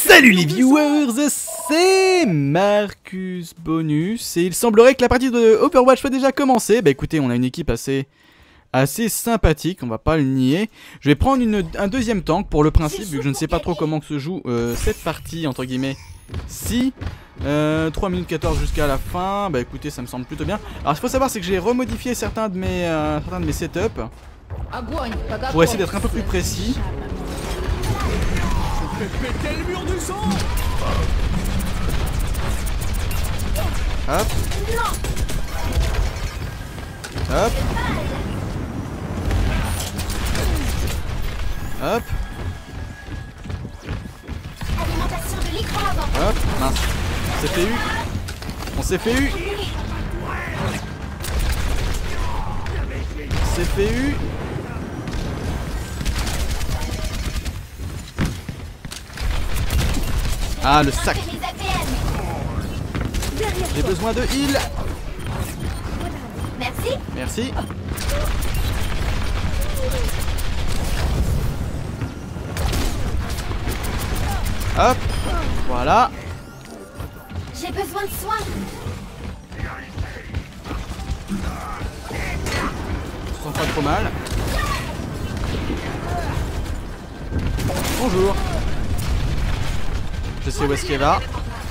Salut les viewers, c'est Marcus Bonus et il semblerait que la partie de Overwatch soit déjà commencée. Bah écoutez, on a une équipe assez sympathique, on va pas le nier. Je vais prendre un deuxième tank pour le principe, vu que je ne sais pas trop comment se joue cette partie, entre guillemets. Si 3 minutes 14 jusqu'à la fin, bah écoutez, ça me semble plutôt bien. Alors ce qu'il faut savoir, c'est que j'ai remodifié certains de mes setups pour essayer d'être un peu plus précis. Péter le mur du sang. Hop. Hop. Hop. Hop. Mince. On s'est fait eu. On s'est fait eu. On s'est fait eu. Ah, le sac. J'ai besoin de heal. Merci. Merci. Hop. Voilà. J'ai besoin de soins. Je sens pas trop mal. Bonjour. Je sais où est-ce qu'elle va.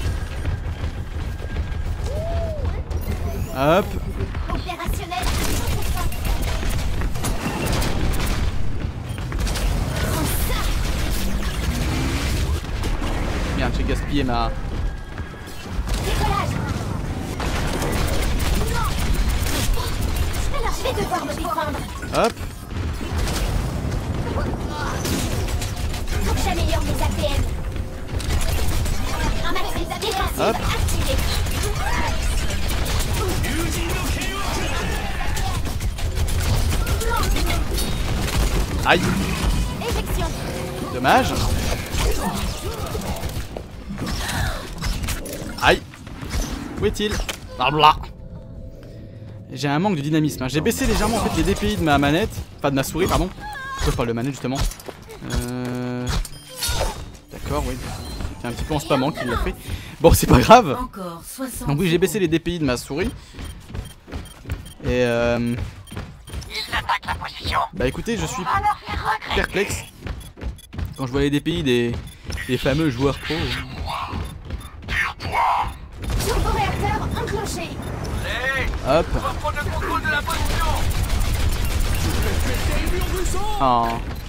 Hop. Opérationnel. Merde, j'ai gaspillé ma... Décollage. Alors je vais devoir me défendre. Hop. Faut que j'améliore mes APM. Un max défensif Hop. activé. Aïe. Éjection. Dommage. Aïe. Où est-il? Blabla. J'ai un manque de dynamisme. J'ai baissé légèrement en fait les DPI de ma manette. Enfin de ma souris, pardon. Pourquoi je parle de manette justement? D'accord, oui. C'est un petit peu en spammant qu'il l'a fait. Bon, c'est pas grave. Donc oui, j'ai baissé les DPI de ma souris. Et bah écoutez, je suis perplexe quand je vois les DPI des fameux joueurs pro. Turbo-réacteur enclenché. Hop. Prendre le contrôle de la position. Péter le mur du sang. Oh.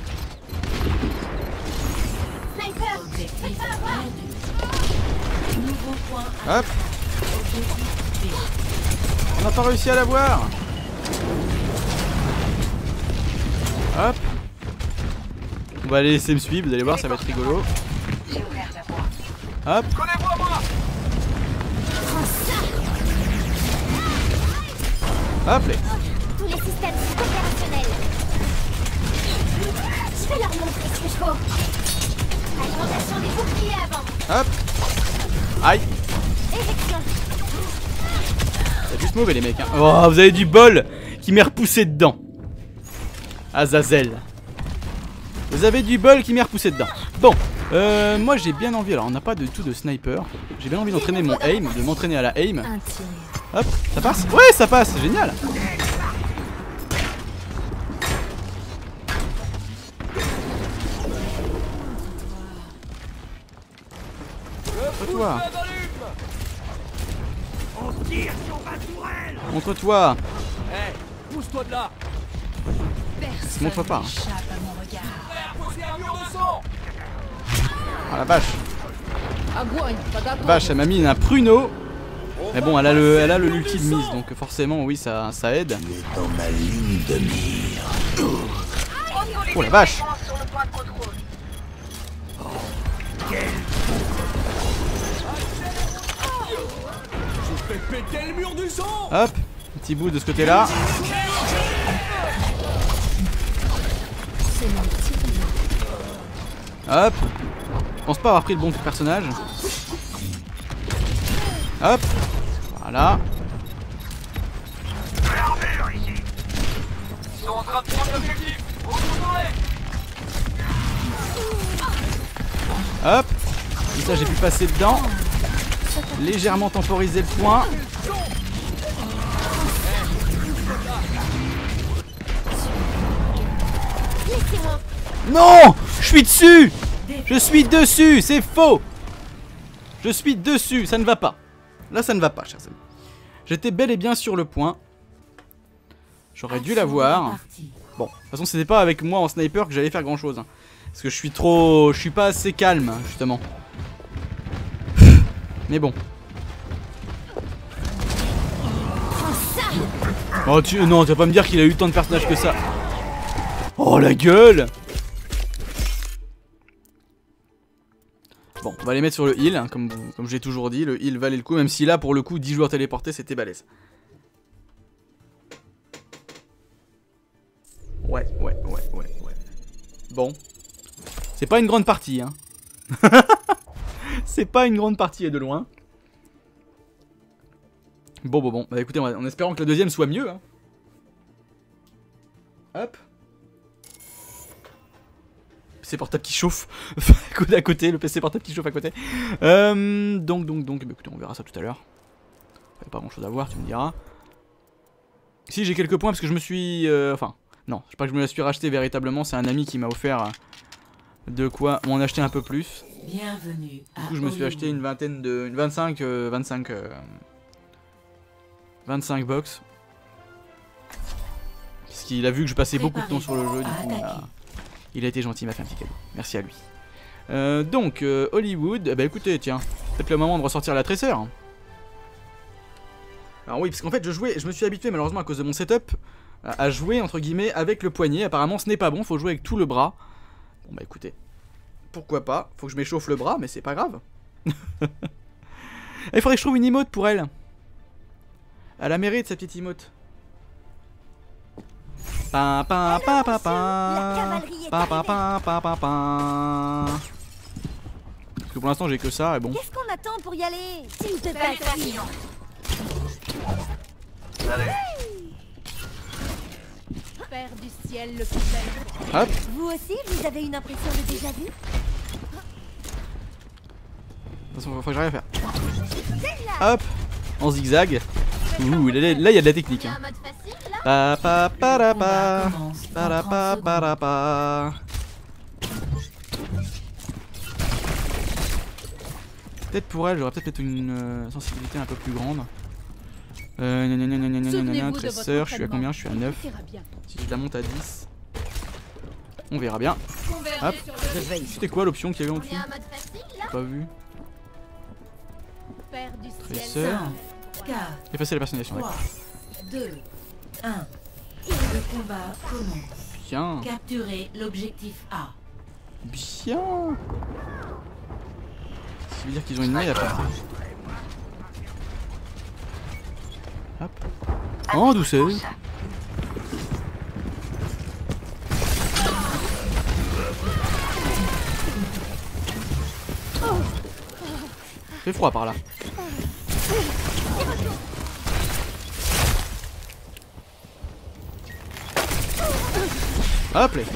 Sniper. Faites pas avoir. Hop. On n'a pas réussi à l'avoir. Hop. On va les laisser me suivre, vous allez voir, ça va être rigolo. Hop. Collez-vous à moi. Hop. Les. Tous les systèmes sont opérationnels. Je vais leur montrer ce que je vaux. Alimentation des boucliers avant. Hop. Aïe. Éjection. C'est juste mauvais les mecs hein. Oh, vous avez du bol qui m'est repoussé dedans. Azazel. Vous avez du bol qui m'est repoussé dedans. Bon, moi j'ai bien envie, alors on n'a pas du tout de sniper. J'ai bien envie d'entraîner mon aim, de m'entraîner à la aim. Hop, ça passe? Ouais, ça passe, c'est génial. Montre-toi. On tire sur ma tourelle. Montre-toi. Hé, pousse-toi de là. Montre pas. Poser un mur de sang. Ah la vache. Vache, elle m'a mis un pruneau. Mais bon, elle a le l'ulti de mise, donc forcément, oui, ça aide. Dans ma ligne de mire. Oh la vache. Je vais péter le mur du sang. Hop, petit bout de ce côté-là. Hop. Je pense pas avoir pris le bon personnage. Hop. Voilà. Ils sont en train de prendre l'objectif. Retournez. Hop. Comme ça j'ai pu passer dedans. Légèrement temporiser le point. Non! Je suis dessus! Je suis dessus! C'est faux! Je suis dessus! Ça ne va pas. Là ça ne va pas, chers amis. J'étais bel et bien sur le point. J'aurais dû l'avoir. Bon, de toute façon c'était pas avec moi en sniper que j'allais faire grand chose. Hein. Parce que je suis trop... Je suis pas assez calme, justement. Mais bon. Oh non, tu vas pas me dire qu'il a eu tant de personnages que ça. Oh la gueule! Bon, on va les mettre sur le heal, hein, comme je l'ai toujours dit, le heal valait le coup, même si là pour le coup 10 joueurs téléportés c'était balèze. Ouais. Bon. C'est pas une grande partie, hein. C'est pas une grande partie et de loin. Bon. Bah écoutez, en espérant que la deuxième soit mieux, hein. Hop. PC portable qui chauffe à côté, le PC portable qui chauffe à côté. Donc, bah, écoutez, on verra ça tout à l'heure. Il n'y a pas grand chose à voir, tu me diras. Si, j'ai quelques points parce que je me suis... enfin, non, je sais pas que je me la suis racheté véritablement, c'est un ami qui m'a offert de quoi m'en acheter un peu plus. Bienvenue. Du coup, je me suis acheté une vingtaine de... Une 25 box. Parce qu'il a vu que je passais beaucoup de temps sur le jeu, du coup, il a été gentil, il m'a fait un petit cadeau. Merci à lui. Donc, Hollywood, bah écoutez, tiens, peut-être le moment de ressortir la tresseur. Alors oui, parce qu'en fait, je me suis habitué malheureusement à cause de mon setup à jouer entre guillemets avec le poignet. Apparemment, ce n'est pas bon, faut jouer avec tout le bras. Bon bah écoutez, pourquoi pas, faut que je m'échauffe le bras, mais c'est pas grave. Il faudrait que je trouve une emote pour elle. Elle a mérite sa petite emote. Parce que pour l'instant j'ai que ça et bon. Qu'est-ce qu'on attend pour y aller? S'il te plaît. Père du ciel le plus bel. Hop. Vous aussi, vous avez une impression de déjà vu? De toute façon, faut que j'arrive à faire. Hop. En zigzag. Ouh, là il y a de la technique. Hein. Peut-être pour elle, j'aurais peut-être une sensibilité un peu plus grande. Tresseur, je suis à combien? Je suis à 9. Si je la monte à 10, on verra bien. Hop. C'était quoi l'option qu'il y avait en dessous? J'ai pas vu. Tresseur. Effacer la personnalisation. 3, 2, 1. Le combat commence. Bien. Capturer l'objectif A. Bien. Ça veut dire qu'ils ont une maille à porter. Hop. En douceur. Fait froid par là. Hop là.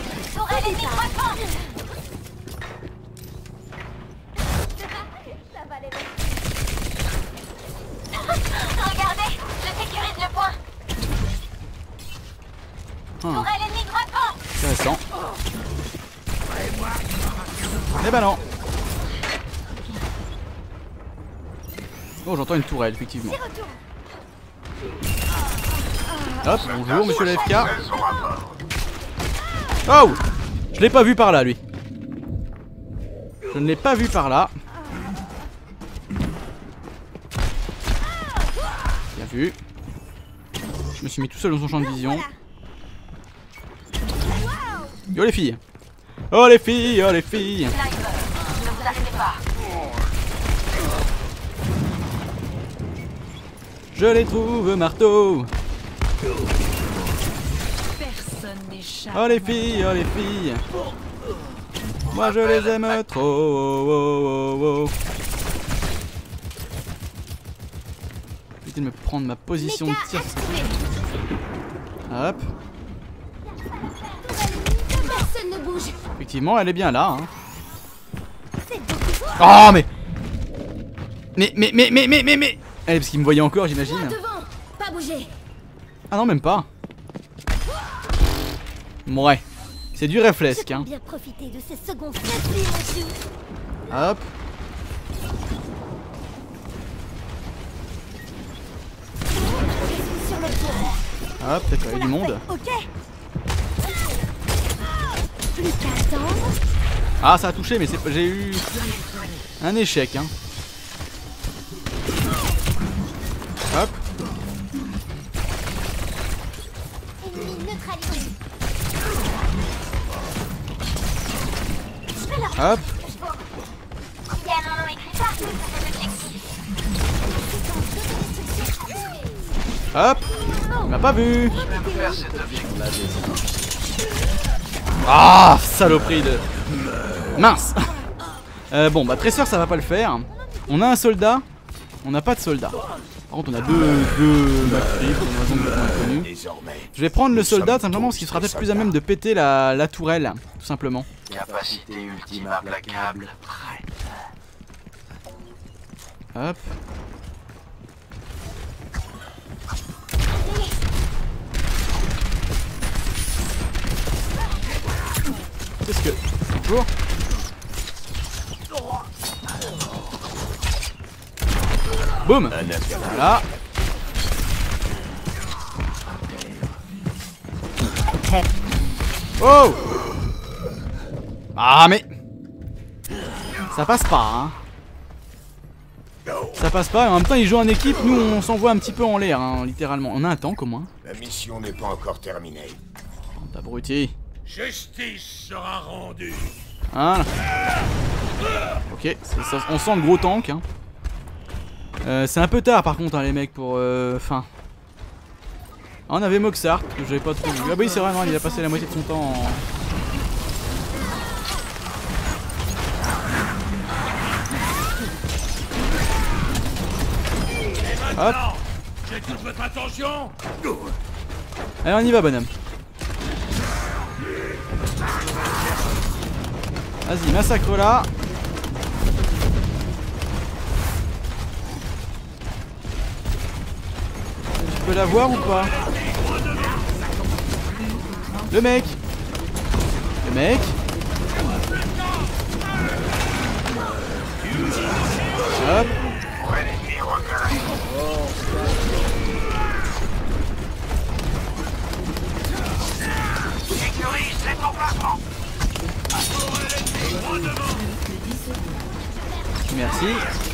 Regardez, je sécurise le point. Intéressant. Eh ben non. Oh, j'entends une tourelle, effectivement. Hop, bonjour monsieur l'AFK. Oh, je l'ai pas vu par là, lui. Je ne l'ai pas vu par là. Bien vu. Je me suis mis tout seul dans son champ de vision. Yo les filles. Oh les filles, oh les filles. Je les trouve marteau. Personne n'échappe. Oh les filles, oh les filles. Moi je les aime trop. Oh, oh, oh, oh. Éviter de me prendre ma position de tir. Hop. Personne ne bouge. Effectivement, elle est bien là. Hein. Oh mais Mais eh, parce qu'il me voyait encore, j'imagine. Devant, pas bouger. Ah non, même pas. Ouais. C'est du réflexe, Je hein. peux bien profiter de ces secondes précieuses, monsieur. Hop. Sur le tour. Hop, peut-être qu'il y a du monde. Ok. Plus qu'à attendre. Ah, ça a touché, mais j'ai eu un échec, hein. Hop. Ennemi neutralisé. Hop. Il y a un nom écrit partout sur cet objectif. Hop. Il m'a pas vu. Ah, saloperie de... Mince. Bon, bah tresseur ça va pas le faire. On a un soldat. On n'a pas de soldat. Par contre on a deux McCree pour une raison complètement inconnue. Désormais, Je vais prendre le nous soldat sommes simplement parce qu'il sera peut-être plus à même de péter la tourelle. Tout simplement. capacité ultime implacable. Hop. Qu'est-ce que... Bonjour. Boum. Voilà. Oh. Ah mais... Ça passe pas, hein. Ça passe pas, et en même temps ils jouent en équipe, nous on s'envoie un petit peu en l'air, hein, littéralement. On a un tank au moins. La mission n'est pas encore terminée. T'abruti. Justice sera rendue. Voilà. Ok, on sent le gros tank. Hein. C'est un peu tard par contre, hein, les mecs, pour... Enfin... Ah, on avait Moxart, que j'avais pas trop vu. Ah bah oui, c'est vrai, non, il a passé la moitié de son temps en... Hop. J'ai toute votre attention. Allez, on y va, bonhomme. Vas-y, massacre là. Tu peux l'avoir ou pas? Le mec. Le mec. Hop. Merci.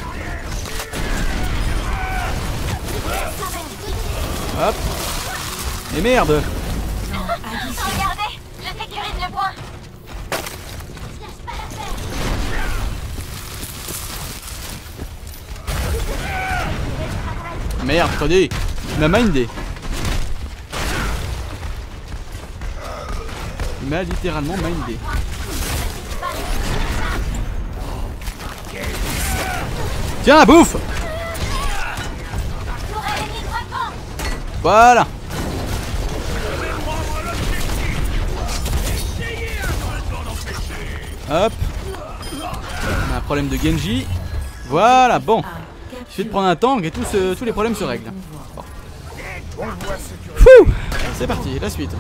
Hop. Et merde. Regardez, je sécurise le point. Merde, attendez. Il m'a mindé. Il m'a littéralement mindé. Tiens, bouffe. Voilà. Hop. On a un problème de Genji. Voilà, bon. Il suffit de prendre un tank et tous les problèmes se règlent. Bon. Fouh. C'est parti, la suite.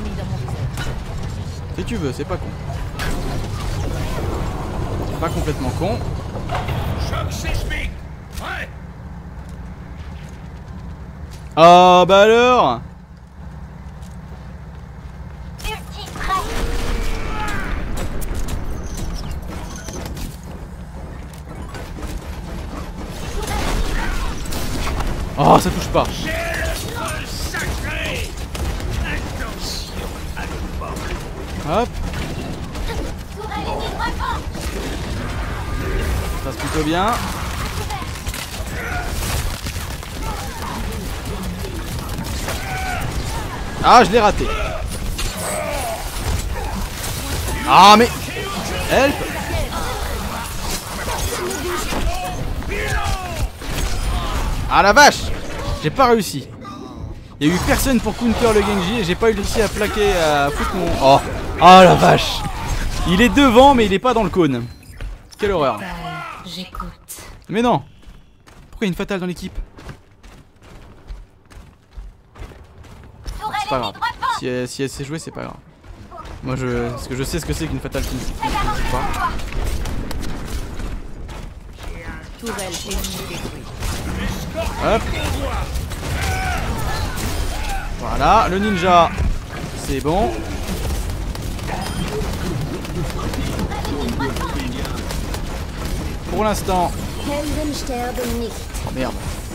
Si tu veux, c'est pas con. C'est pas complètement con. Choc sismique. Ouais. Oh bah alors. Oh, ça touche pas. Hop. Ça passe plutôt bien. Ah, je l'ai raté. Ah, mais... Help. Ah la vache. J'ai pas réussi. Il y a eu personne pour counter le Genji et j'ai pas réussi à plaquer, à foutre mon... Oh. Oh la vache. Il est devant mais il est pas dans le cône. Quelle horreur. J'écoute. Mais non. Pourquoi il y a une fatale dans l'équipe? Tourelle C'est pas ennemie grave. droit devant. Si elle sait jouer, c'est pas grave. Moi, parce que je sais ce que c'est qu'une fatale qui ne La garantie pas. pour toi. Tourelle ennemie détruite. Hop. Voilà, le ninja. C'est bon. Pour l'instant. Helden sterben nicht. Oh merde.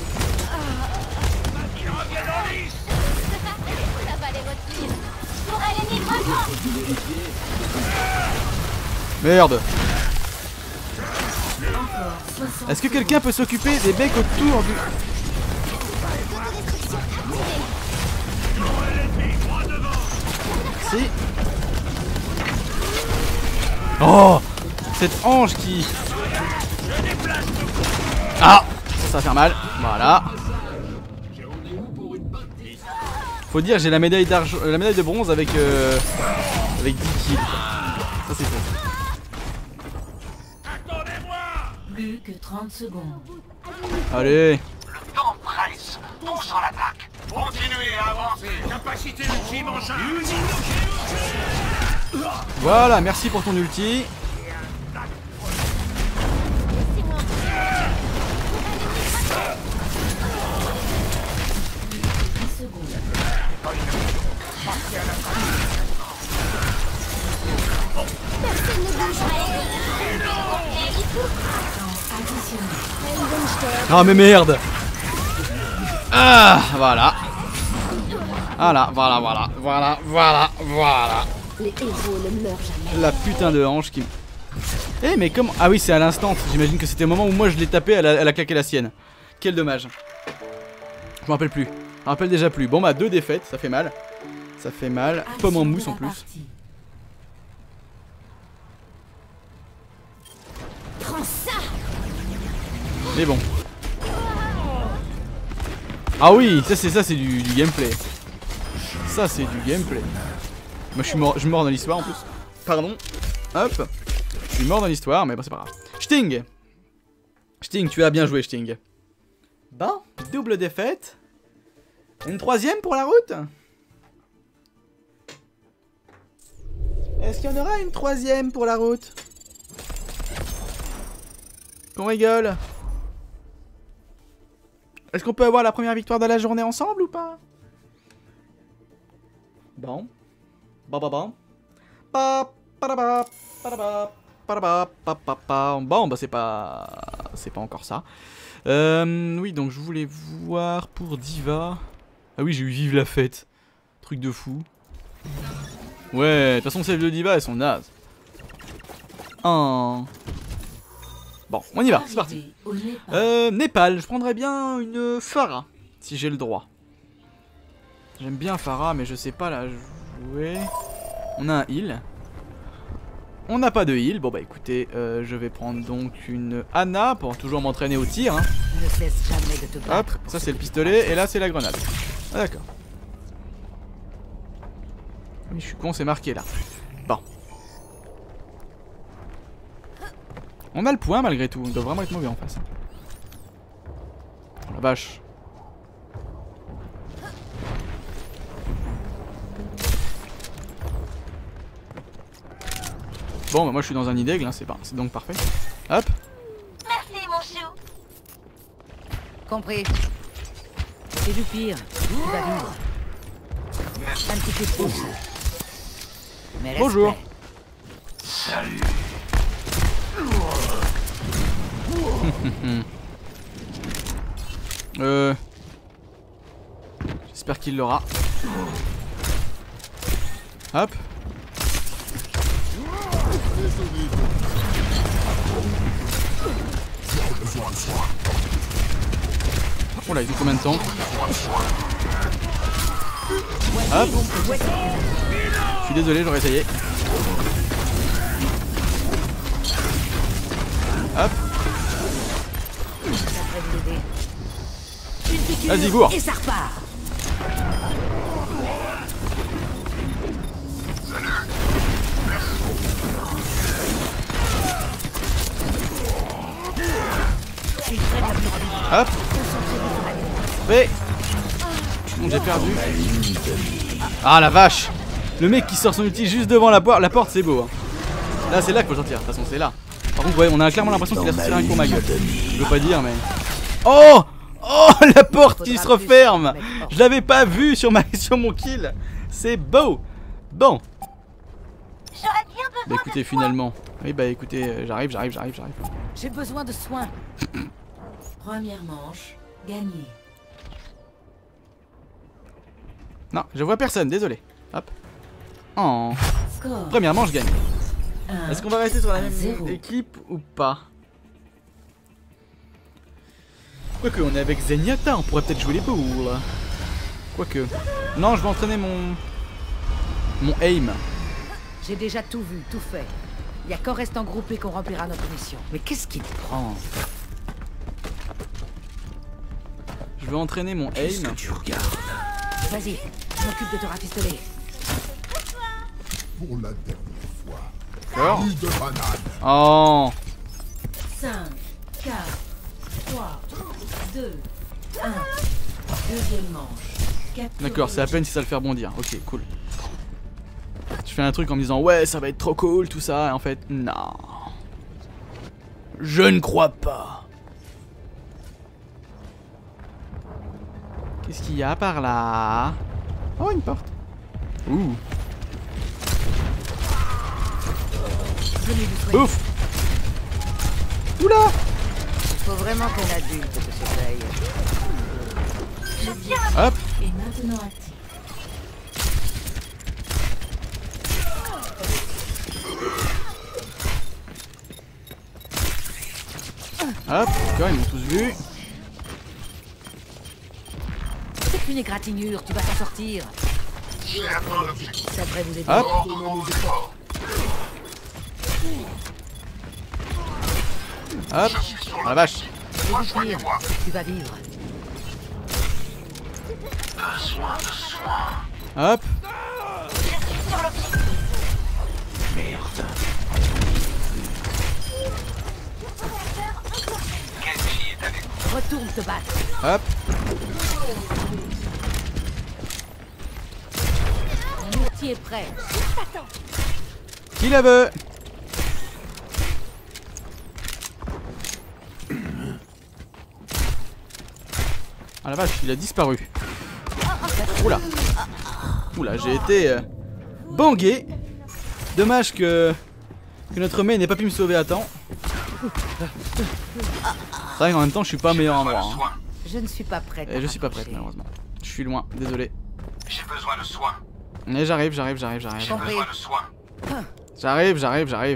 Ça va les retenir. Tourelle ennemie droit devant. Merde. Est-ce que quelqu'un peut s'occuper des mecs autour du... Si. Oh, cette ange qui... Ah, ça va faire mal. Voilà. Faut dire, j'ai la médaille d'argent, la médaille de bronze avec 10 kills. Ça c'est fait. Plus que 30 secondes. Allez. Le temps presse. Tous en attaque. Continuez à avancer. Capacité ultime en charge. Voilà, merci pour ton ulti. Laissez-moi. 10 secondes. Personne ne bougera. Et il faut. Additionnel. Helden sterben. Ah mais merde. Ah, voilà. Voilà. Les héros ne meurent jamais. La putain de hanche qui... Eh mais comment... Ah oui, c'est à l'instant. J'imagine que c'était au moment où moi je l'ai tapé, elle a claqué la sienne. Quel dommage. Je me rappelle plus. Je me rappelle déjà plus. Bon bah 2 défaites, ça fait mal. Ça fait mal. Pomme en mousse en plus. Prends ça. Mais bon. Ah oui, ça c'est du gameplay. Ça c'est du gameplay. Moi je suis mort dans l'histoire en plus. Pardon. Hop. Je suis mort dans l'histoire, mais bon c'est pas grave. Sting. Sting, tu as bien joué Sting. Bon, double défaite. Une 3ème pour la route. Est-ce qu'il y en aura une 3ème pour la route? Qu'on rigole. Est-ce qu'on peut avoir la première victoire de la journée ensemble ou pas? Bon. Bon. Bon, bah c'est pas encore ça. Oui, donc je voulais voir pour Diva. Ah oui, j'ai eu Vive la fête. Truc de fou. Ouais, de toute façon celles de Diva elles sont nazes. Bon, on y va, c'est parti. Népal, je prendrais bien une Pharah, si j'ai le droit. J'aime bien Pharah, mais je sais pas la jouer. On a un heal. On n'a pas de heal. Bon bah écoutez, je vais prendre donc une Ana pour toujours m'entraîner au tir. Hein. Ne cesse jamais de te battre. Hop, ça c'est le pistolet et là c'est la grenade. Ah d'accord. Oui, je suis con, c'est marqué là. Bon. On a le point malgré tout, on doit vraiment être mauvais en face. Oh la vache. Bon bah moi je suis dans un nid d'aigle, hein, c'est donc parfait. Hop. Merci mon chou. Compris. C'est du pire. Tu vas vivre. Un petit peu de pouce. Mais Bonjour. respect. Salut. J'espère qu'il l'aura. Hop. Oh là, ils ont combien de temps? Hop. Je suis désolé, j'aurais essayé. Hop. Vas-y, gourd. Et ça repart. Hop. Fait. Bon, j'ai perdu. Ah la vache. Le mec qui sort son ulti juste devant la porte, c'est beau. Hein. Là, c'est là qu'il faut sortir. De toute façon, c'est là. Par contre, ouais, on a clairement l'impression qu'il a sorti un coup ma gueule. Je veux pas dire, mais. Oh! Oh, la porte qui se referme! Je l'avais pas vu sur mon kill. C'est beau. Bon. J'aurais bien Bah besoin écoutez, finalement. Oui, bah écoutez, j'arrive. J'ai besoin de soins. Première manche, gagnée. Non, je vois personne, désolé. Hop. Oh. Score Premièrement, je gagne. 1. Est-ce qu'on va rester sur la même 0. équipe ou pas? Quoique, on est avec Zenyatta, on pourrait peut-être jouer les boules. Quoique. Non, je vais entraîner mon aim. J'ai déjà tout vu, tout fait. Il y a qu'en restant groupé qu'on remplira notre mission. Mais qu'est-ce qui te prend? Je vais entraîner mon aim. Vas-y, je m'occupe de te rafistoler. Pour la dernière fois. D'accord. Plus de banane. Oh. 5, 4, 3, 2, 1. Deuxième manche. D'accord, c'est à peine si ça le fait rebondir. Ok, cool. Je fais un truc en me disant ouais, ça va être trop cool, tout ça. Et en fait, non. Je ne crois pas. Qu'est-ce qu'il y a par là? Oh, une porte. Ouh. Ouf. Oula. Il faut vraiment qu'un adulte te surveille. Hop. Et maintenant actif. Hop, d'accord, ils m'ont tous vu. C'est qu'une égratignure, tu vas t'en sortir. Ça devrait vous aider. Hop. Hop. Oh la vache. Pire, tu vas vivre. Hop. Retourne te battre. Hop. Mon outil est prêt. Qui la veut? Ah la vache, il a disparu. Oula. Oula, j'ai été bangué. Dommage que notre main n'ait pas pu me sauver à temps. C'est vrai qu'en même temps, je suis pas meilleur endroit. Hein. Je ne suis pas prête. Et je suis pas prête, malheureusement. Je suis loin, désolé. J'ai besoin de soins. Mais j'arrive. J'ai besoin de soins. J'arrive.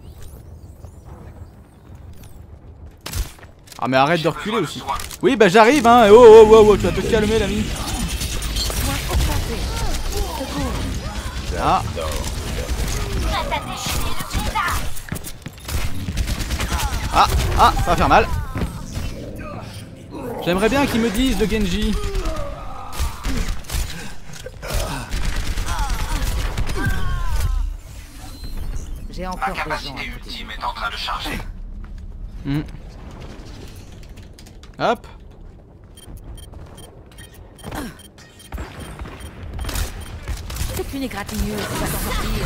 Ah mais arrête de reculer aussi. Oui bah j'arrive hein. Oh, tu vas te calmer l'ami. Ah. Ah, ça va faire mal. J'aimerais bien qu'ils me disent de Genji. J'ai Ma encore besoin. capacité ultime est en train de charger. Hop. C'est qu'une égratignure, tu vas t'en sortir.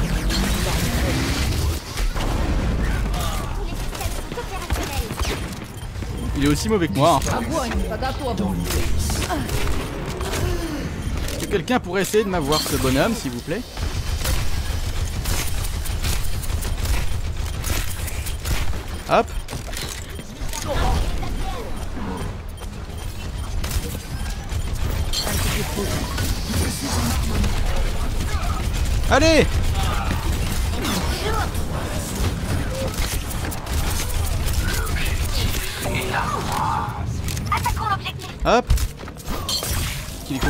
tous les systèmes sont opérationnels. Il est aussi mauvais que moi. Hein. Est-ce que quelqu'un pourrait essayer de m'avoir ce bonhomme s'il vous plaît? Hop. Allez. Attaquons l'objectif. Hop. Qu'il est con.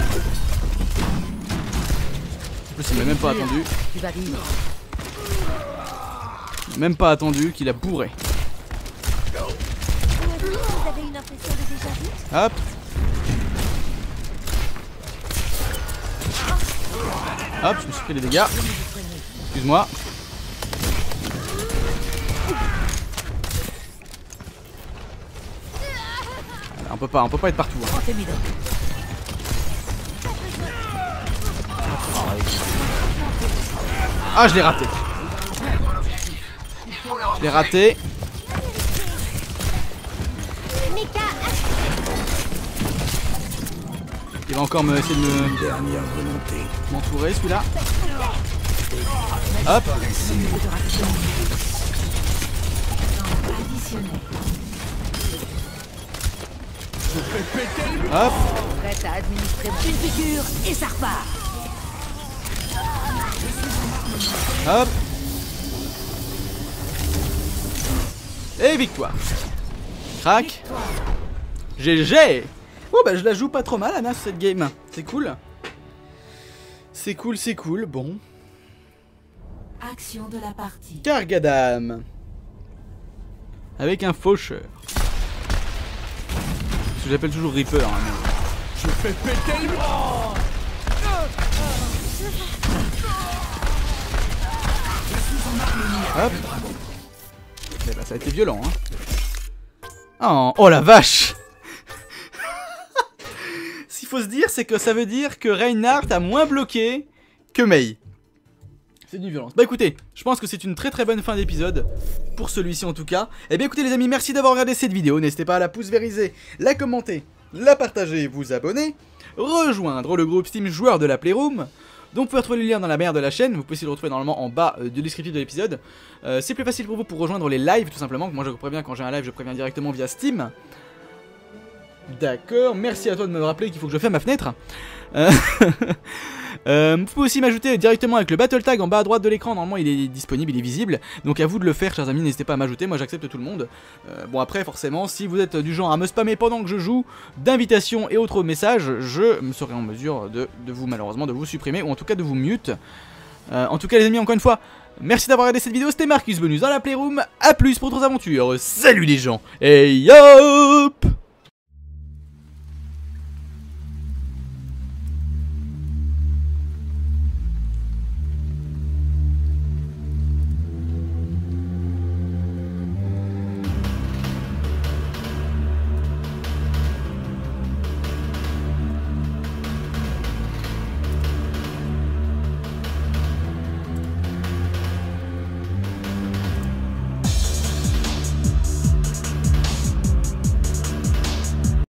En plus il m'a même pas attendu. Tu vas vivre. Même pas attendu qu'il a bourré. Vous avez une impression de déjà vu? Hop. Hop, je me suis fait les dégâts. Excuse-moi. on peut pas être partout. Hein. Prends tes midons. Ah, je l'ai raté. Je l'ai raté. Il va encore essayer de me... Dernière volonté. m'entourer celui-là. Hop. Hop. Prête à administrer une figure et ça repart. Hop. Et victoire. Crac. GG. Oh bah je la joue pas trop mal Anna cette game. C'est cool. C'est cool, c'est cool. Bon. Action de la partie. Kargadam. Avec un faucheur. Ce que j'appelle toujours Reaper. Hein, mais... Je fais péter le mur. Hop. Eh bah, ça a été violent hein. Oh, oh la vache. Ce qu'il faut se dire c'est que ça veut dire que Reinhardt a moins bloqué que Mei. C'est d'une violence. Bah écoutez, je pense que c'est une très bonne fin d'épisode. Pour celui-ci en tout cas. Et bien écoutez les amis, merci d'avoir regardé cette vidéo. N'hésitez pas à la pouce vériser, la commenter, la partager, vous abonner, rejoindre le groupe Steam joueur de la Playroom. Donc vous pouvez retrouver le lien dans la barre de la chaîne, vous pouvez aussi le retrouver normalement en bas du descriptif de l'épisode. C'est plus facile pour vous pour rejoindre les lives tout simplement. Moi je vous préviens quand j'ai un live, je préviens directement via Steam. D'accord, merci à toi de me rappeler qu'il faut que je fasse ma fenêtre. Vous pouvez aussi m'ajouter directement avec le battle tag en bas à droite de l'écran, normalement il est disponible, il est visible. Donc à vous de le faire chers amis, n'hésitez pas à m'ajouter, moi j'accepte tout le monde. Bon après forcément, si vous êtes du genre à me spammer pendant que je joue, d'invitations et autres messages, je me serai en mesure de vous malheureusement de vous supprimer ou en tout cas de vous mute. En tout cas les amis, encore une fois, merci d'avoir regardé cette vidéo, c'était Marcus Bonus dans la Playroom, à plus pour d'autres aventures, salut les gens, et yop.